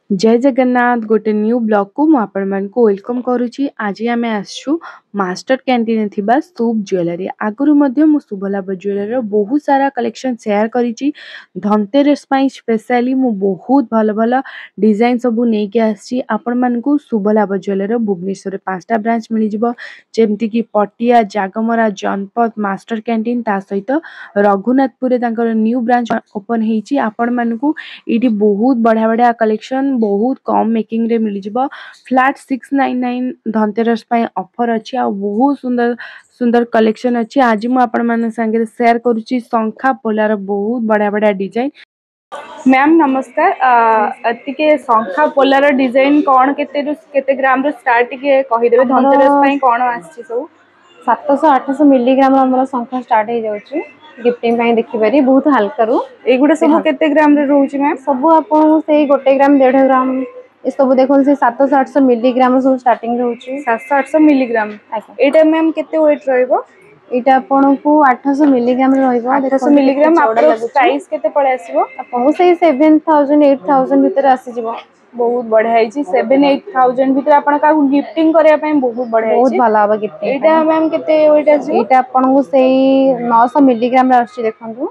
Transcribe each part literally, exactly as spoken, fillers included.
जय जगन्नाथ गोटे new blog को मु आपण मानकु वेलकम करूची। आज आमे आसछु मास्टर कैंटीन थिबा शुभ ज्वेलरी। आगुरु मध्य मु शुभ लाभ ज्वेलरी रो बहुत सारा कलेक्शन शेयर करिची। धनतेरस पई स्पेशली मु बहुत भलो भलो डिजाइन सब नै के आसी आपण मानकु शुभ लाभ ज्वेलरी भुवनेश्वर रे पांचटा ब्रांच मिली जिवो, जेमति कि पटिया, जागमरा, जनपद, मास्टर कैंटीन ता सहित रघुनाथपुर रे तांकर न्यू ब्रांच ओपन हेची। आपण मानकु इटी बहुत बढ़िया बढ़िया कलेक्शन बहुत कम मेकिंग रे मिली जिवो। Flat six nine nine Dhanteras पई ऑफर अछि आ बहुत सुंदर सुंदर कलेक्शन अछि। आज मु आपण माने संगे शेयर करूची संखा पोलार बहुत बढ़िया बढ़िया डिजाइन। मैम नमस्कार, अतिके संखा पोलार डिजाइन कोन केते रु केते ग्राम रो स्टार्ट के कहि देबे? धनतेरस पई कोन आछि सब सात सौ आठ सौ मिलीग्राम हमर संख्या स्टार्ट हो जाउची। गिफ्टिंग ପାଇଁ देखि पारी बहुत हल्का रू एगुडा सब केते ग्राम रे रहउची मैम? सब आपन से गोटे ग्राम डेढ़ ग्राम ए सब देखन से सात सौ आठ सौ मिलीग्राम सब स्टार्टिंग रहउची। सात सौ आठ सौ मिलीग्राम एटा मैम केते वेट रहइबो? एटा आपन को आठ सौ मिलीग्राम रे रहइबो। आठ सौ मिलीग्राम अप्रोक्स प्राइस केते पड़े आसीबो? आपन से सात हज़ार आठ हज़ार भीतर आसी जिवो। बहुत बढ़िया है। सात आठ हज़ार भीतर आपन का गिफ्टिंग करे पे बहुत बढ़िया है। बहुत भला बा गिफ्टिंग। एटा मैम केते वेट आसी? एटा आपन को से नौ सौ मिलीग्राम रे आसी देखंतु।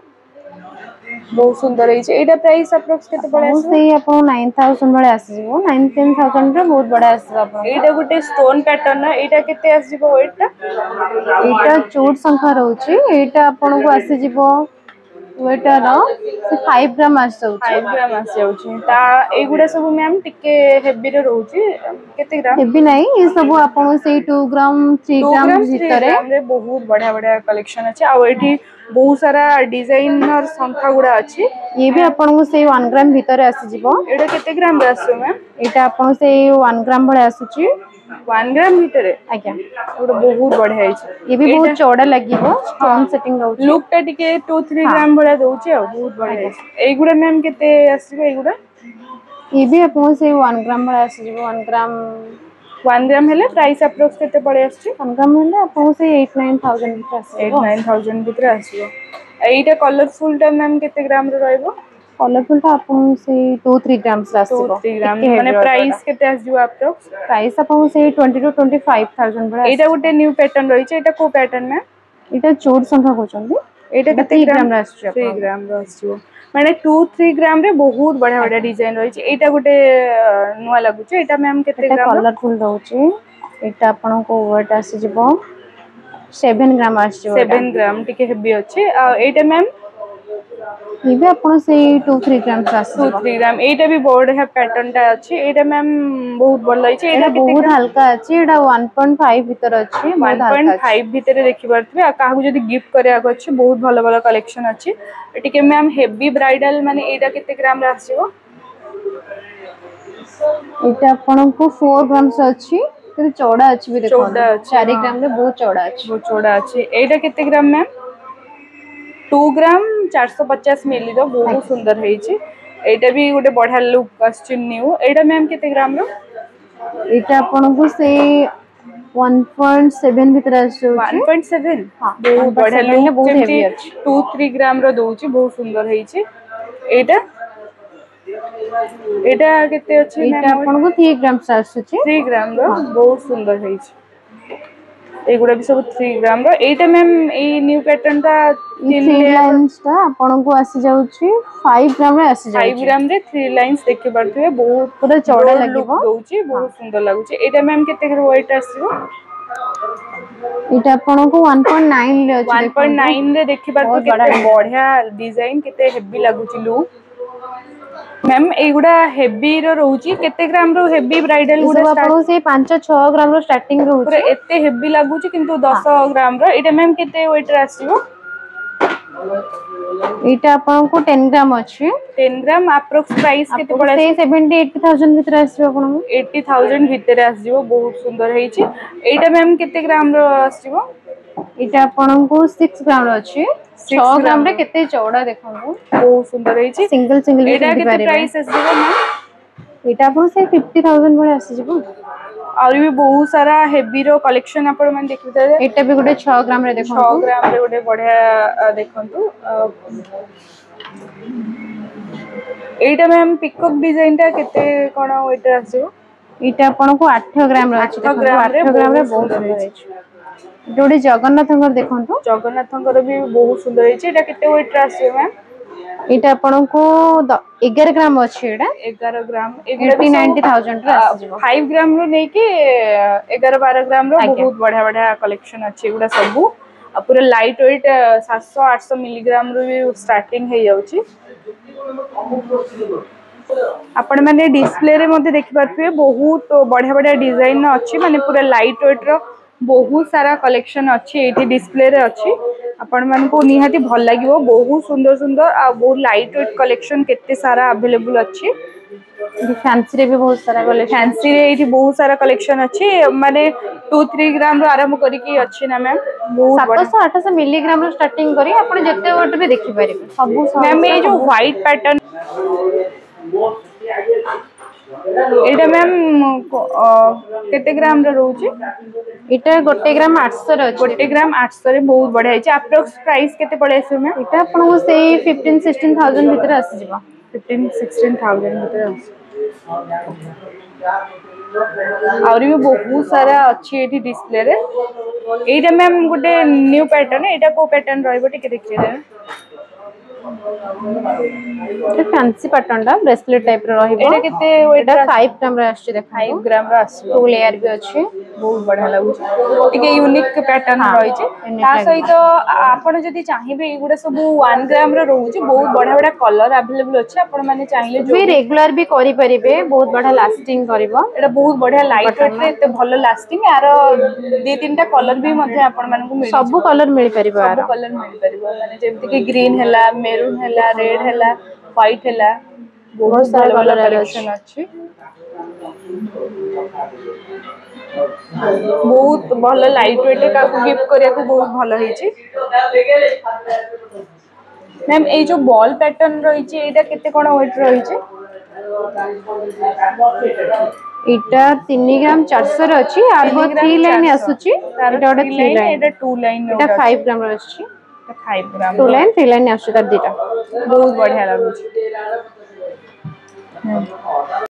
बहुत सुंदर है। एटा प्राइस अप्रोक्स केते पड़े आसी? से आपन नौ हज़ार बळे आसी जिवो। नौ दस हज़ार रे बहुत बड़ा आसी आपन। एटा गुटे स्टोन पैटर्न ना, एटा केते आसी जिवो वेट टा? एटा चोट संख्या रहउची। एटा आपन को आसी जिवो वेट रो से पाँच ग्राम आसी जाउची। पाँच ग्राम आसी जाउची। ता एगुडा सब मैम टिके हेवी रे रहउची। केते ग्राम? हेवी नहीं, ये सब आपन से दो ग्राम तीन ग्राम भीतर रे बहुत बढ़िया बढ़िया कलेक्शन अछि। आ एठी बहुत सारा डिजाइनर संख्या गुडा अछि। ये भी आपन को से एक ग्राम भीतर आसी जिवो। एटा केते ग्राम रे आसी मैम? एटा आपन से एक ग्राम बळे आसीची। एक ग्राम भीतर आज्ञा ओटा बहुत बढ़िया है। ये भी बहुत चौड़ा लागिवो। स्टोन सेटिंग रहउची। लुक टा टिके दो तीन ग्राम बळे दउची आ बहुत बढ़िया है। एगुडा मैम केते आसीबो एगुडा? ये भी आपन से एक ग्राम बळे आसी जिवो। एक ग्राम एक ग्राम हेले प्राइस अप्रोक्स केते पड़े आछि? एक ग्राम हेले आपन से आठ नौ हज़ार भीतर आसी। आठ नौ हज़ार भीतर आसीबो। एइटा कलरफुल टा मैम केते ग्राम रे रहइबो? कलरफुल टा आपन से दो तीन ग्राम से आसीबो। दो तीन ग्राम माने प्राइस केते आसीबो अप्रोक्स? प्राइस आपन से बीस टू पच्चीस हज़ार बळे। एइटा गुटे न्यू पैटर्न रहिছে। एटा को पैटर्न में? एटा चोट संख्या कोचंदी। एटा केते ग्राम रे आछी? तीन ग्राम रे आछी। माने दो तीन ग्राम रे बहुत बढ़िया बढ़िया डिजाइन रहिছে। एटा गुटे नुवा लागुचे। एटा मैम केते ग्राम? कलरफुल रहउची। एटा आपन को वेट आसी जिवो सात ग्राम आसी जिवो। सात ग्राम टिके हेवी अछि। आ एटा मैम ये भी आपन से दो तीन ग्राम से आसी जिवो। दो तीन ग्राम एटा भी बढ़िया पैटर्न टा अछि। एटा मैम बहुत भल लागिছে। एटा बहुत हल्का अछि। एटा एक पॉइंट पाँच भीतर अछि। बहुत हल्का एक पॉइंट पाँच भीतर देखि परथबे। आ काहू जदी गिफ्ट करे को अछि बहुत भलो भलो कलेक्शन अछि। टिके मैम हेवी ब्राइडल माने एटा केते ग्राम रे आसीबो? एटा आपन को चार ग्राम से अछि। तेरे चौड़ा अछि भी देखो। चार ग्राम रे बहुत चौड़ा अछि। बहुत चौड़ा अछि। एटा केते ग्राम मैम? दो ग्राम चार सौ पचास मिली रो बहुत सुंदर हेछि। एटा भी गुटे बढ़िया लुक अछि न्यू। एटा मैम केते ग्राम रो? एटा आपन को से एक पॉइंट सात भीतर आसी होछि। एक पॉइंट सात हां बहुत बढ़िया लुक बहुत जेमति हेवी अछि। दो तीन ग्राम रो दउची बहुत सुंदर हेछि। एटा एटा केते अछि मैम? एटा आपन को तीन ग्राम से आसी छि। तीन ग्राम रो बहुत सुंदर हेछि। एगुडा भी सब तीन ग्राम रो। एटा मैम ए न्यू पैटर्न ता तीन लाइंस ता आपन को आसी जाउची पाँच ग्राम रे आसी जाउची। पाँच ग्राम रे तीन लाइंस देखि परथबे। बहुत पूरा चौड़ा लुक लागिवो। दउची बहुत सुंदर लागुची। एटा मैम केते वेट आसीबो? एटा आपन को एक पॉइंट नौ रे अछि। एक पॉइंट नौ रे देखि परथबे केते बढ़िया डिजाइन केते हेवी लागुची लुक। मैम एगुडा हेवी रो रहउची। केते ग्राम रो हेवी ब्राइडल गुडा स्टार्ट? आपन से पाँच छह ग्राम रो स्टार्टिंग रहउची। पूरा एते हेवी लागुची किंतु दस ग्राम रो। एटा मैम केते वेट रे आसीबो? एटा आपन को दस ग्राम अछि। दस ग्राम अप्रोक्स प्राइस केते पड़े? से सत्तर अस्सी हज़ार भीतर आसीबो आपन को। अस्सी हज़ार भीतर आसीबो बहुत सुंदर हेछि। एटा मैम केते ग्राम रो आसीबो? एटा आपन को छह ग्राम रो अछि। छह ग्राम रे केते चौड़ा देखंतु। बहुत सुंदर हेछि। सिंगल सिंगल एटा केते प्राइस आसीबो मैम? एटा आपन से पचास हज़ार बळे आसी जिवो। और भी बहुत सारा हेवी रो कलेक्शन आपण मन देखिते। एटा भी गुटे छह ग्राम रे देखंतु। छह ग्राम रे गुटे बढ़िया देखंतु। एटा मैम पिकअप डिजाइन टा केते कोन वेट आसीबो एटा आपन को आठ ग्राम रो अछि आठ ग्राम रे आठ ग्राम रे बहुत सुंदर अछि जोडी जगन्नाथंकर देखंतु जगन्नाथंकर भी बहुत सुंदर अछि एटा केते वेट आसीबो मैम एटा आपन को ग्यारह ग्राम अछि एटा ग्यारह ग्राम एगुडा अस्सी नब्बे हज़ार रे आसीबो पाँच ग्राम रो नै कि ग्यारह बारह ग्राम रो आज्ञा बहुत बढ़िया बढ़िया कलेक्शन अछि एगुडा सब आ पूरा लाइट वेट सात सौ आठ सौ मिलीग्राम रो भी स्टार्टिंग हे जाउची आपण माने डिस्प्ले रे मध्ये देखि पारथिबे बहुत बढ़िया बढ़िया डिजाइन अछि माने पूरा लाइट वेट रो बहुत सारा कलेक्शन अछि एठी डिस्प्ले रे अछि आपण मान को निहाती भल लागिवो बहुत सुंदर सुंदर आ बहुत लाइट वेट कलेक्शन केते सारा अवेलेबल अछि फैंसी रे भी बहुत सारा कलेक्शन फैंसी रे एठी बहुत सारा कलेक्शन अछि माने दो तीन ग्राम रो आरंभ करी की अछि ना मैम बहुत सात सौ आठ सौ मिलीग्राम रो स्टार्टिंग करी आपण जते वेट भी देखि परिबे सब मैम ये जो व्हाइट पैटर्न एटा मैम केते ग्राम रो रहउची एटा गोटे ग्राम आठ सौ रो अछि गोटे ग्राम आठ सौ रे बहुत बढ़िया अछि अप्रॉक्स प्राइस केते पड़े आसी मैम एटा आपण को सेई पंद्रह सोलह हज़ार भीतर आसी जिवो पंद्रह सोलह हज़ार भीतर आसी और भी बहुत सारा अच्छी एठी डिस्प्ले रे एटा मैम गुटे न्यू पैटर्न एटा को पैटर्न रहइबो टिके देखिए दे ये फैंसी पैटर्न दा ब्रेसलेट टाइप रो रहिबो एटा केते वेट एटा पाँच ग्राम रो आसी देखो पाँच ग्राम रो आसी टू लेयर भी अछि बहुत बढ़िया लागु टिके यूनिक पैटर्न रही छै ता सहित आपण जदी चाहिबे एगुडा सब एक ग्राम रो रहउची बहुत बढ़िया बढ़िया कलर अवेलेबल अछि आपण माने चाहिए जो भी रेगुलर भी करि परिबे बहुत बढ़िया लास्टिंग करबो एटा बहुत बढ़िया लाइट वेट रे एते भलो लास्टिंग यार दे तीनटा कलर भी मध्ये आपण मानकु मिल सब कलर मिल परिबो सब यार कलर मिल परिबो माने जेमति कि ग्रीन हैला मेरून हैला रेड हैला व्हाइट हैला बहुत सारा भलो भलो कलर कलेक्शन अछि बहुत भलो लाइट वेट का गिफ्ट करिया को बहुत भलो हिची मैम ए जो बॉल पैटर्न रही छी एटा केते कोन वेट रही छी एटा तीन ग्राम चार सौ रो अछि आर तीन लाइन आसुची एटा ओडा तीन लाइन एटा दो लाइन एटा पाँच ग्राम रो अछि पाँच ग्राम दो लाइन तीन लाइन आसु तार दिटा बहुत बढ़िया लागु छी